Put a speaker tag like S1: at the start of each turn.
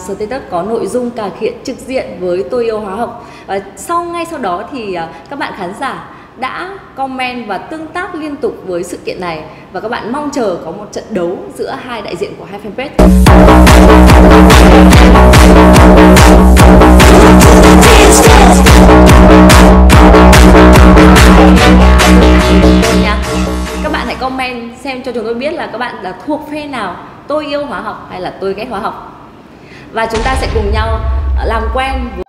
S1: status có nội dung cà khịa trực diện với Tôi Yêu Hóa Học. Và ngay sau đó thì các bạn khán giả đã comment và tương tác liên tục với sự kiện này, và các bạn mong chờ có một trận đấu giữa hai đại diện của hai fanpage. Các bạn hãy comment xem cho chúng tôi biết là các bạn là thuộc phe nào, Tôi Yêu Hóa Học hay là Tôi Ghét Hóa Học. Và chúng ta sẽ cùng nhau làm quen với